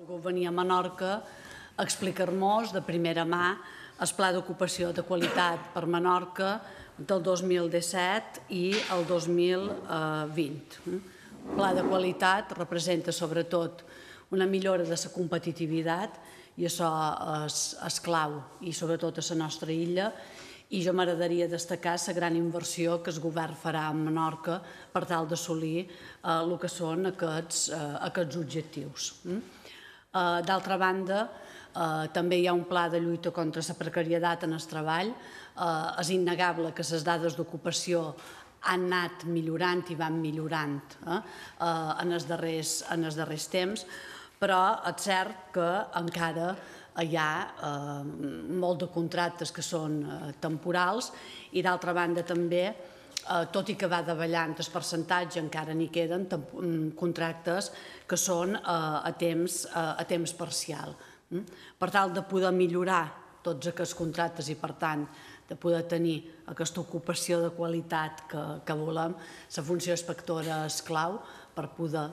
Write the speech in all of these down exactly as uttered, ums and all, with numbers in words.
Venir a Menorca a explicar-nos de primera mà el Pla d'Ocupació de Qualitat per Menorca del dos mil disset i el dos mil vint. El Pla de Qualitat representa sobretot una millora de la competitivitat i això és clau, i sobretot a la nostra illa, i jo m'agradaria destacar la gran inversió que el govern farà a Menorca per tal d'assolir el que són aquests objectius. D'altra banda, també hi ha un pla de lluita contra la precarietat en el treball. És innegable que les dades d'ocupació han anat millorant i van millorant en els darrers temps, però és cert que encara hi ha molt de contractes que són temporals i, d'altra banda, també, tot i que va davallant el percentatge, encara n'hi queden contractes que són a temps parcial. Per tal de poder millorar tots aquests contractes i, per tant, de poder tenir aquesta ocupació de qualitat que volem, la funció inspectora és clau per poder,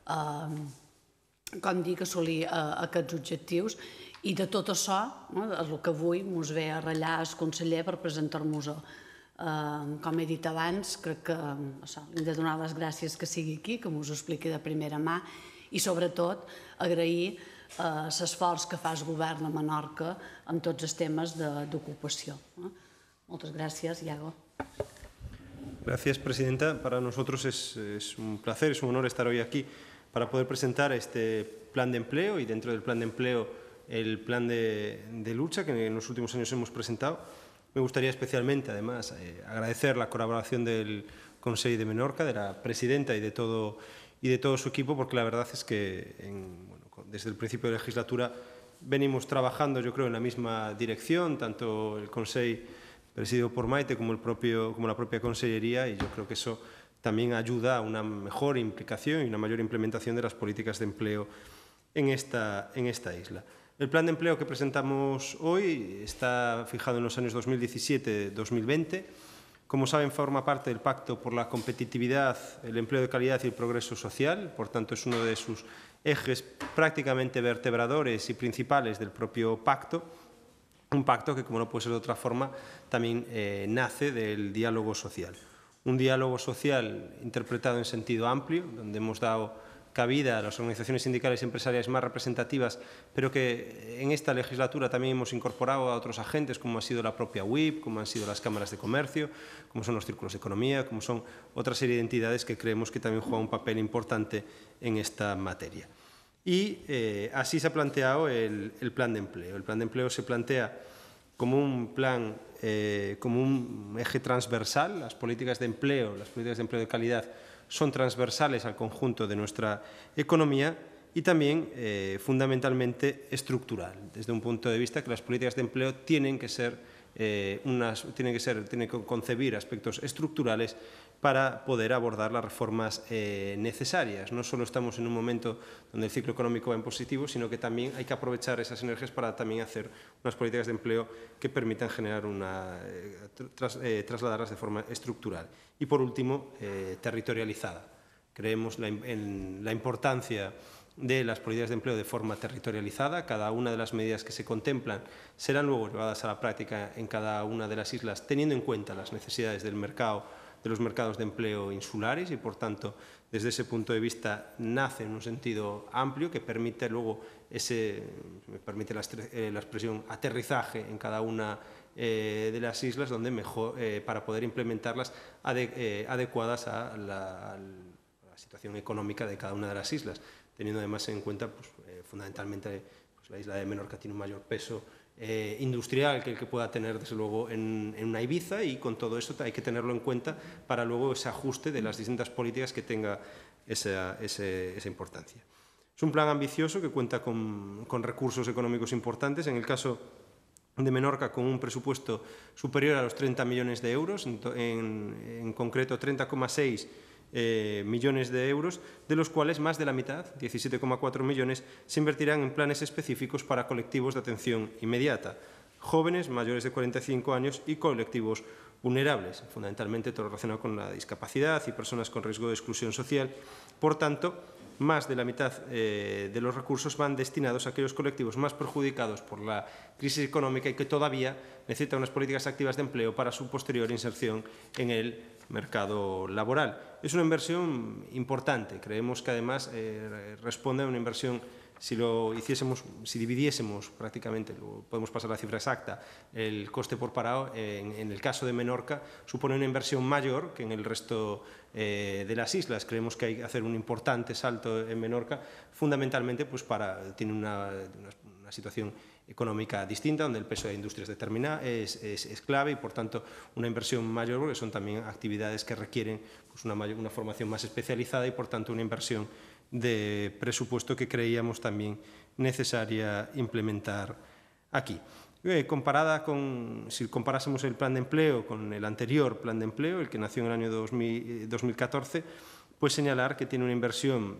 com dic, assolir aquests objectius. I de tot això és el que avui ens ve a ratllar el conseller per presentar-nos-ho. Com he dit abans, crec que hem de donar les gràcies que sigui aquí, que ens ho expliqui de primera mà i, sobretot, agrair l'esforç que fa el govern a Menorca en tots els temes d'ocupació. Moltes gràcies, Iago. Gracias, Presidenta. Para nosotros es, es un placer, es un honor estar hoy aquí para poder presentar este plan de empleo y, dentro del plan de empleo, el plan de, de lucha que en los últimos años hemos presentado. Me gustaría especialmente, además, eh, agradecer la colaboración del Consejo de Menorca, de la presidenta y de todo, y de todo su equipo, porque la verdad es que en, bueno, desde el principio de legislatura venimos trabajando, yo creo, en la misma dirección, tanto el Consejo presidido por Maite como, el propio, como la propia Consellería, y yo creo que eso también ayuda a una mejor implicación y una mayor implementación de las políticas de empleo en esta, en esta isla. El plan de empleo que presentamos hoy está fijado en los años dos mil diecisiete a dos mil veinte. Como saben, forma parte del Pacto por la Competitividad, el Empleo de Calidad y el Progreso Social. Por tanto, es uno de sus ejes prácticamente vertebradores y principales del propio pacto. Un pacto que, como no puede ser de otra forma, también eh, nace del diálogo social. Un diálogo social interpretado en sentido amplio, donde hemos dado cabida a las organizaciones sindicales y empresariales más representativas, pero que en esta legislatura también hemos incorporado a otros agentes, como ha sido la propia U I P, como han sido las cámaras de comercio, como son los círculos de economía, como son otra serie de entidades que creemos que también juegan un papel importante en esta materia. Y eh, así se ha planteado el, el plan de empleo. El plan de empleo se plantea como un plan, eh, como un eje transversal. Las políticas de empleo, las políticas de empleo de calidad, son transversales al conjunto de nuestra economía y también eh, fundamentalmente estructural, desde un punto de vista que las políticas de empleo tienen que ser, eh, unas, tienen que ser, tienen que concebir aspectos estructurales para poder abordar las reformas eh, necesarias. No solo estamos en un momento donde el ciclo económico va en positivo, sino que también hay que aprovechar esas energías para también hacer unas políticas de empleo que permitan generar una, eh, tras, eh, trasladarlas de forma estructural. Y, por último, eh, territorializada. Creemos la, en la importancia de las políticas de empleo de forma territorializada. Cada una de las medidas que se contemplan serán luego llevadas a la práctica en cada una de las islas, teniendo en cuenta las necesidades del mercado, de los mercados de empleo insulares, y, por tanto, desde ese punto de vista nace en un sentido amplio que permite luego ese, me permite la, eh, la expresión, aterrizaje en cada una eh, de las islas, donde mejor, eh, para poder implementarlas ade, eh, adecuadas a la, a la situación económica de cada una de las islas, teniendo además en cuenta pues, eh, fundamentalmente pues, la isla de Menorca tiene un mayor peso Eh, industrial que el que pueda tener, desde luego, en, en una Ibiza, y con todo esto hay que tenerlo en cuenta para luego ese ajuste de las distintas políticas que tenga esa, ese, esa importancia. Es un plan ambicioso que cuenta con, con recursos económicos importantes. En el caso de Menorca, con un presupuesto superior a los treinta millones de euros, en, en, en concreto treinta coma seis Eh, millones de euros, de los cuales más de la mitad, diecisiete coma cuatro millones, se invertirán en planes específicos para colectivos de atención inmediata, jóvenes mayores de cuarenta y cinco años y colectivos vulnerables, fundamentalmente todo relacionado con la discapacidad y personas con riesgo de exclusión social. Por tanto, más de la mitad eh, de los recursos van destinados a aquellos colectivos más perjudicados por la crisis económica y que todavía necesitan unas políticas activas de empleo para su posterior inserción en el mercado laboral. Es una inversión importante. Creemos que además eh, responde a una inversión. Si lo hiciésemos, si dividiésemos prácticamente, lo, podemos pasar a la cifra exacta, el coste por parado, eh, en, en el caso de Menorca, supone una inversión mayor que en el resto eh, de las islas. Creemos que hay que hacer un importante salto en Menorca, fundamentalmente pues para, tiene una, una, una situación económica distinta, donde el peso de industrias determina, es, es, es clave y, por tanto, una inversión mayor, porque son también actividades que requieren pues, una, mayor, una formación más especializada y, por tanto, una inversión de presupuesto que creíamos también necesaria implementar aquí. Eh, comparada con, si comparásemos el plan de empleo con el anterior plan de empleo, el que nació en el año dos mil catorce, pues señalar que tiene una inversión,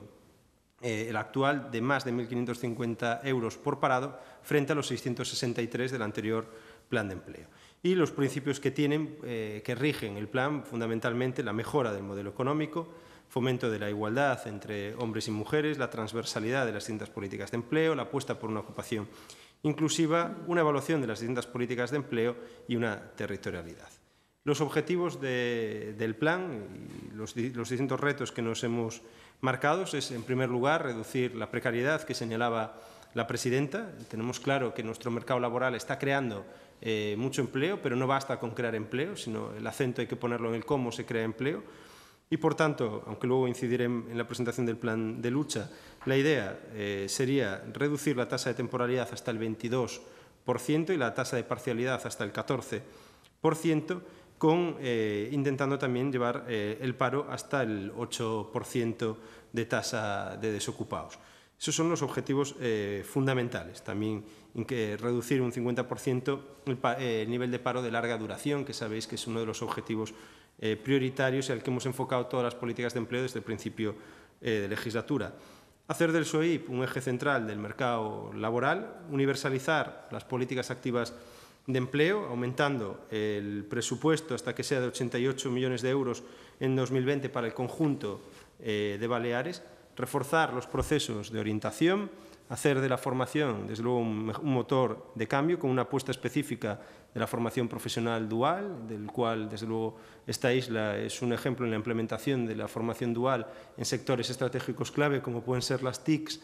eh, el actual, de más de mil quinientos cincuenta euros por parado frente a los seiscientos sesenta y tres del anterior plan de empleo. Y los principios que tienen, eh, que rigen el plan, fundamentalmente la mejora del modelo económico, fomento de la igualdad entre hombres y mujeres, la transversalidad de las distintas políticas de empleo, la apuesta por una ocupación inclusiva, una evaluación de las distintas políticas de empleo y una territorialidad. Los objetivos de, del plan y los, los distintos retos que nos hemos marcado es, en primer lugar, reducir la precariedad que señalaba la presidenta. Tenemos claro que nuestro mercado laboral está creando eh, mucho empleo, pero no basta con crear empleo, sino el acento hay que ponerlo en el cómo se crea empleo. Y, por tanto, aunque luego incidiré en, en la presentación del plan de lucha, la idea eh, sería reducir la tasa de temporalidad hasta el veintidós por ciento y la tasa de parcialidad hasta el catorce por ciento, con, eh, intentando también llevar eh, el paro hasta el ocho por ciento de tasa de desocupados. Esos son los objetivos eh, fundamentales. También en que reducir un cincuenta por ciento el, eh, el nivel de paro de larga duración, que sabéis que es uno de los objetivos Eh, prioritarios y al que hemos enfocado todas las políticas de empleo desde el principio eh, de legislatura. Hacer del S O I P un eje central del mercado laboral, universalizar las políticas activas de empleo, aumentando el presupuesto hasta que sea de ochenta y ocho millones de euros en dos mil veinte para el conjunto eh, de Baleares, reforzar los procesos de orientación, hacer de la formación, desde luego, un, un motor de cambio con una apuesta específica de la formación profesional dual, del cual, desde luego, esta isla es un ejemplo en la implementación de la formación dual en sectores estratégicos clave, como pueden ser las T I Cs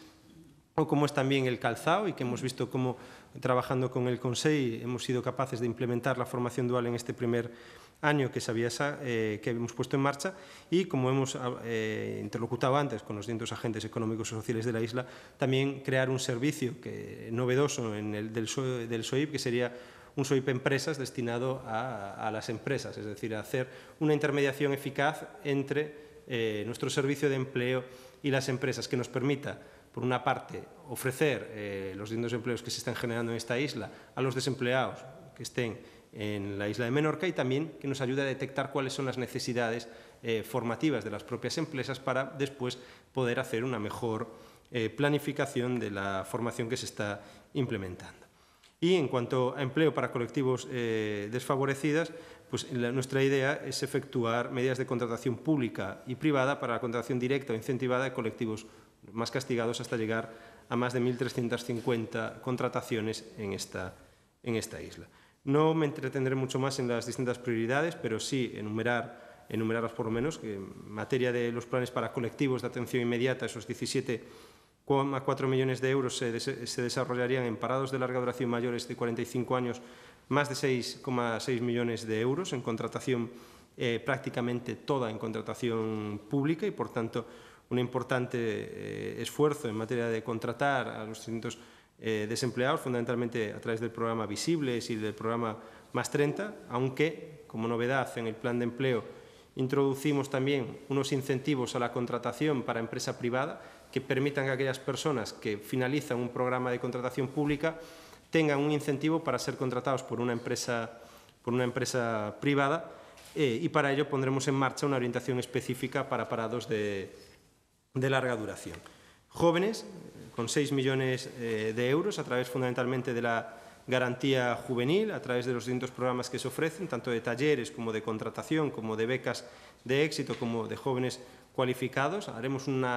o como es también el calzado, y que hemos visto cómo, trabajando con el Consell, hemos sido capaces de implementar la formación dual en este primer año que, se había, eh, que hemos puesto en marcha, y como hemos eh, interlocutado antes con los distintos agentes económicos y sociales de la isla, también crear un servicio que, novedoso en el, del, del S O I P, que sería un S O I P Empresas destinado a, a las empresas, es decir, a hacer una intermediación eficaz entre eh, nuestro servicio de empleo y las empresas, que nos permita, por una parte, ofrecer eh, los distintos empleos que se están generando en esta isla a los desempleados que estén en la isla de Menorca, y también que nos ayude a detectar cuáles son las necesidades eh, formativas de las propias empresas para después poder hacer una mejor eh, planificación de la formación que se está implementando. Y en cuanto a empleo para colectivos eh, desfavorecidas, pues la, nuestra idea es efectuar medidas de contratación pública y privada para la contratación directa o incentivada de colectivos más castigados, hasta llegar a más de mil trescientas cincuenta contrataciones en esta, en esta isla. No me entretendré mucho más en las distintas prioridades, pero sí enumerar, enumerarlas por lo menos, que en materia de los planes para colectivos de atención inmediata, esos diecisiete coma cuatro millones de euros se, des se desarrollarían en parados de larga duración mayores de cuarenta y cinco años, más de seis coma seis millones de euros en contratación, eh, prácticamente toda en contratación pública, y por tanto un importante eh, esfuerzo en materia de contratar a los distintos eh, desempleados, fundamentalmente a través del programa Visibles y del programa Más treinta, aunque, como novedad en el plan de empleo, introducimos también unos incentivos a la contratación para empresa privada que permitan que aquellas personas que finalizan un programa de contratación pública tengan un incentivo para ser contratados por una empresa, por una empresa privada, eh, y para ello pondremos en marcha una orientación específica para parados de, de larga duración. Jóvenes, con seis millones eh, de euros, a través fundamentalmente de la garantía juvenil, a través de los distintos programas que se ofrecen, tanto de talleres como de contratación, como de becas de éxito, como de jóvenes cualificados. Haremos una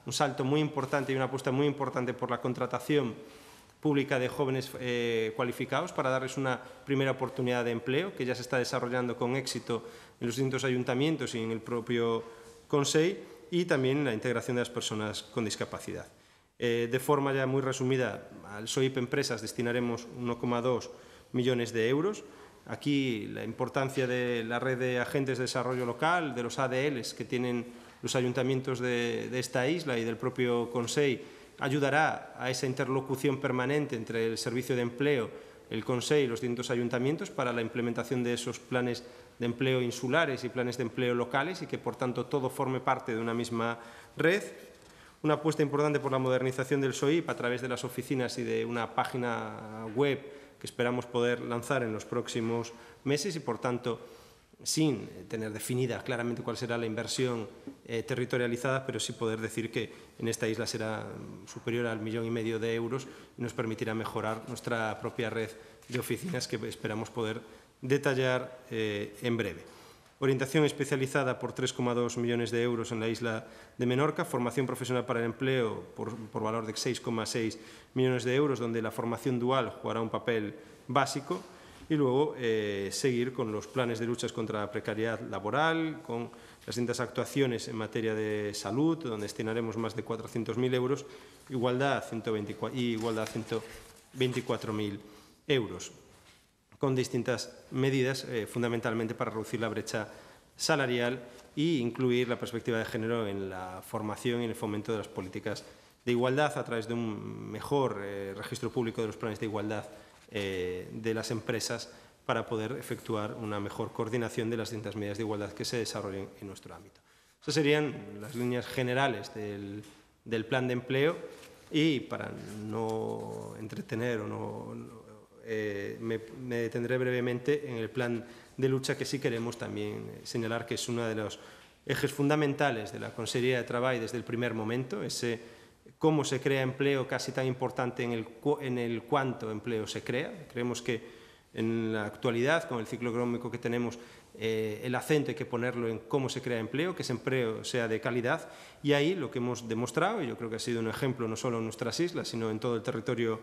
un salto muy importante y una apuesta muy importante por la contratación pública de jóvenes eh, cualificados para darles una primera oportunidad de empleo que ya se está desarrollando con éxito en los distintos ayuntamientos y en el propio Consejo, y también la integración de las personas con discapacidad. Eh, de forma ya muy resumida, al S O I P Empresas destinaremos uno coma dos millones de euros. Aquí la importancia de la red de agentes de desarrollo local, de los A D Ls que tienen los ayuntamientos de, de esta isla y del propio Consejo, ayudará a esa interlocución permanente entre el Servicio de Empleo, el Consejo y los distintos ayuntamientos para la implementación de esos planes de empleo insulares y planes de empleo locales, y que, por tanto, todo forme parte de una misma red. Una apuesta importante por la modernización del S O I P a través de las oficinas y de una página web que esperamos poder lanzar en los próximos meses y, por tanto, sin tener definida claramente cuál será la inversión eh, territorializada, pero sí poder decir que en esta isla será superior al millón y medio de euros y nos permitirá mejorar nuestra propia red de oficinas, que esperamos poder detallar eh, en breve. Orientación especializada por tres coma dos millones de euros en la isla de Menorca, formación profesional para el empleo por, por valor de seis coma seis millones de euros, donde la formación dual jugará un papel básico, y luego eh, seguir con los planes de luchas contra la precariedad laboral, con las distintas actuaciones en materia de salud, donde destinaremos más de cuatrocientos mil euros, igualdad ciento veinticuatro, y igualdad ciento veinticuatro mil euros, con distintas medidas, eh, fundamentalmente para reducir la brecha salarial e incluir la perspectiva de género en la formación y en el fomento de las políticas de igualdad a través de un mejor eh, registro público de los planes de igualdad eh, de las empresas, para poder efectuar una mejor coordinación de las distintas medidas de igualdad que se desarrollen en nuestro ámbito. Esas serían las líneas generales del, del plan de empleo, y para no entretener o no... Eh, me, me detendré brevemente en el plan de lucha, que sí queremos también señalar que es uno de los ejes fundamentales de la Consellería de Trabajo desde el primer momento, ese cómo se crea empleo casi tan importante en el, en el cuánto empleo se crea. Creemos que en la actualidad, con el ciclo económico que tenemos, eh, el acento hay que ponerlo en cómo se crea empleo, que ese empleo sea de calidad, y ahí lo que hemos demostrado, y yo creo que ha sido un ejemplo no solo en nuestras islas, sino en todo el territorio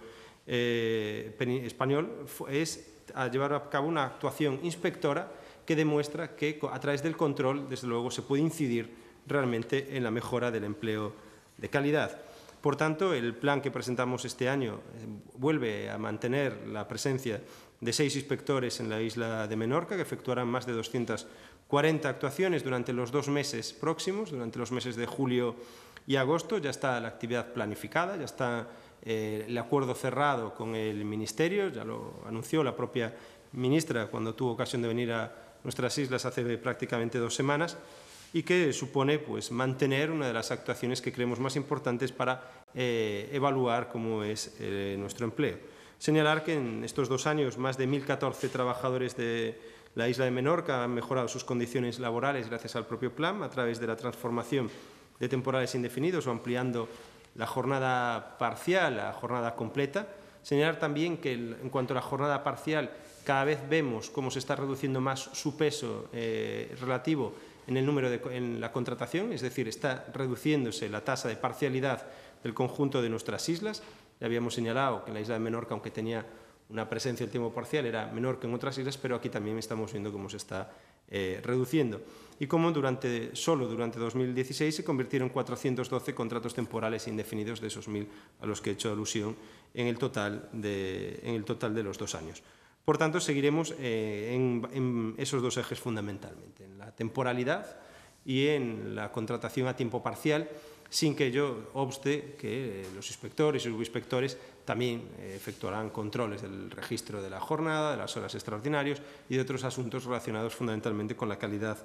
Eh, español, es a llevar a cabo una actuación inspectora que demuestra que a través del control, desde luego, se puede incidir realmente en la mejora del empleo de calidad. Por tanto, el plan que presentamos este año eh, vuelve a mantener la presencia de seis inspectores en la isla de Menorca, que efectuarán más de doscientas cuarenta actuaciones durante los dos meses próximos, durante los meses de julio y agosto. Ya está la actividad planificada, ya está Eh, el acuerdo cerrado con el Ministerio, ya lo anunció la propia ministra cuando tuvo ocasión de venir a nuestras islas hace prácticamente dos semanas, y que supone pues, mantener una de las actuaciones que creemos más importantes para eh, evaluar cómo es eh, nuestro empleo. Señalar que en estos dos años más de mil catorce trabajadores de la isla de Menorca han mejorado sus condiciones laborales gracias al propio plan, a través de la transformación de temporales indefinidos o ampliando la jornada parcial a jornada completa. Señalar también que en cuanto a la jornada parcial, cada vez vemos cómo se está reduciendo más su peso eh, relativo en el número de, en la contratación, es decir, está reduciéndose la tasa de parcialidad del conjunto de nuestras islas. Ya habíamos señalado que en la isla de Menorca, aunque tenía una presencia del tiempo parcial, era menor que en otras islas, pero aquí también estamos viendo cómo se está eh, reduciendo. Y cómo durante, solo durante dos mil dieciséis se convirtieron cuatrocientos doce contratos temporales indefinidos de esos mil a los que he hecho alusión en el total de, en el total de los dos años. Por tanto, seguiremos eh, en, en esos dos ejes fundamentalmente, en la temporalidad y en la contratación a tiempo parcial, sin que ello obste que eh, los inspectores y subinspectores también eh, efectuarán controles del registro de la jornada, de las horas extraordinarias y de otros asuntos relacionados fundamentalmente con la calidad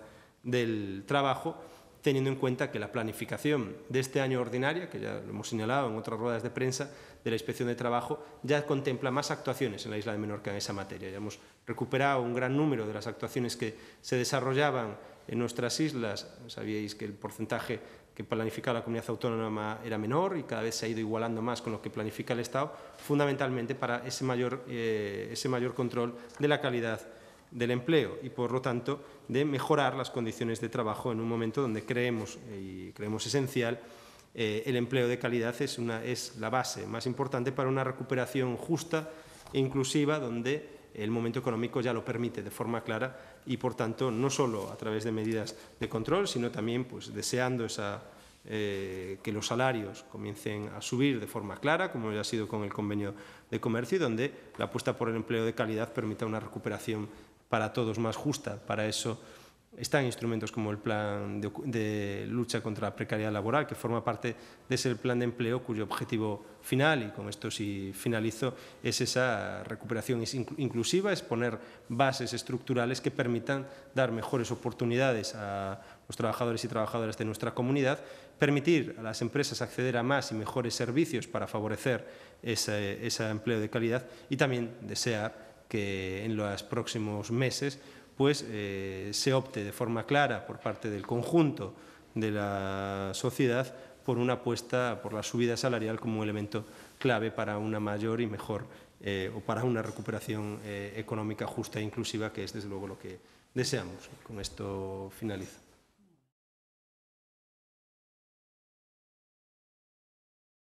del trabajo, teniendo en cuenta que la planificación de este año ordinaria, que ya lo hemos señalado en otras ruedas de prensa de la Inspección de Trabajo, ya contempla más actuaciones en la isla de Menorca en esa materia. Ya hemos recuperado un gran número de las actuaciones que se desarrollaban en nuestras islas. Sabíais que el porcentaje que planificaba la comunidad autónoma era menor y cada vez se ha ido igualando más con lo que planifica el Estado, fundamentalmente para ese mayor, eh, ese mayor control de la calidad del empleo y, por lo tanto, de mejorar las condiciones de trabajo en un momento donde creemos, y creemos esencial, eh, el empleo de calidad es, una, es la base más importante para una recuperación justa e inclusiva, donde el momento económico ya lo permite de forma clara y, por tanto, no solo a través de medidas de control, sino también pues, deseando esa, eh, que los salarios comiencen a subir de forma clara, como ya ha sido con el convenio de comercio, y donde la apuesta por el empleo de calidad permita una recuperación para todos más justa. Para eso están instrumentos como el plan de, de lucha contra la precariedad laboral, que forma parte de ese plan de empleo cuyo objetivo final, y con esto sí finalizo, es esa recuperación inclusiva, es poner bases estructurales que permitan dar mejores oportunidades a los trabajadores y trabajadoras de nuestra comunidad, permitir a las empresas acceder a más y mejores servicios para favorecer ese, ese empleo de calidad, y también desear que en los próximos meses pues eh, se opte de forma clara por parte del conjunto de la sociedad por una apuesta por la subida salarial como un elemento clave para una mayor y mejor eh, o para una recuperación eh, económica justa e inclusiva, que es desde luego lo que deseamos. Con esto finalizo.